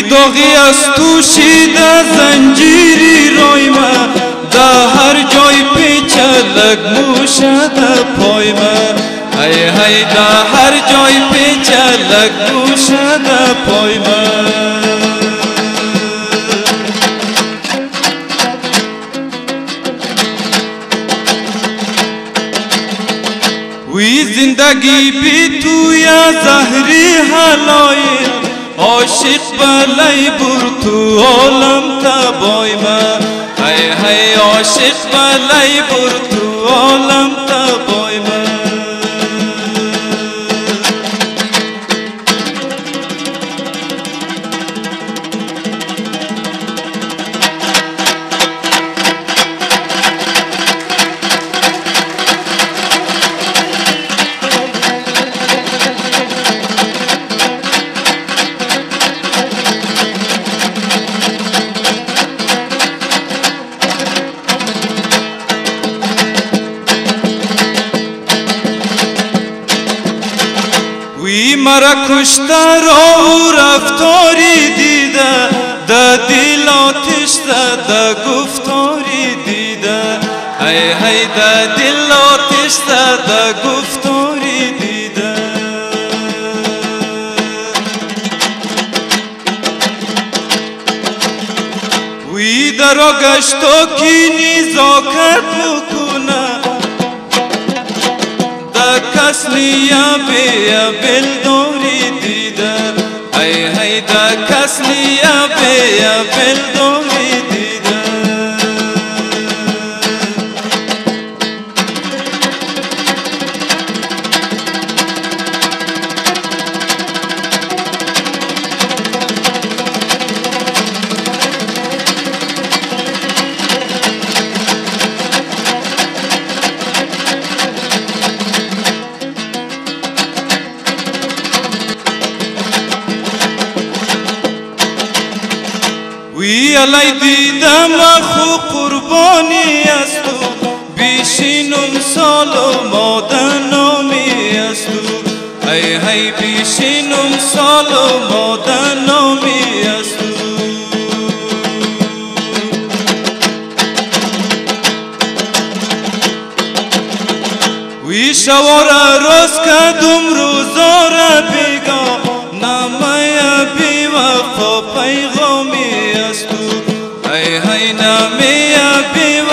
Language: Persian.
داغی از تو شیده زنجیری رایمه در هر جای پیچلک موشده پایمه ای ای در هر جای پیچلک موشده پایمه وی زندگی بی تو یا زهری حلایل عاشق بلای بر تو عالم تبایمه ای ای عاشق بلای بر تو عالم تبایمه وی مرا کشته را رفتاری دیده ده دل آتش ده گفتاری دیده ای ای ده دل آتش ده گفتاری دیده وی در آگشتا کی نزاکت بکنه کس نیا بیا بلداری دیده ای ای دا کس نیا بیا بلداری دیده وی علی دیدم خو قربانی است تو بیشینم سال و مادنامی است تو ای ای بیشینم سال و مادنامی است تو وی شوار روز کدوم روزار بیگا نامه بی وفا پیغامی ای ای نامی بی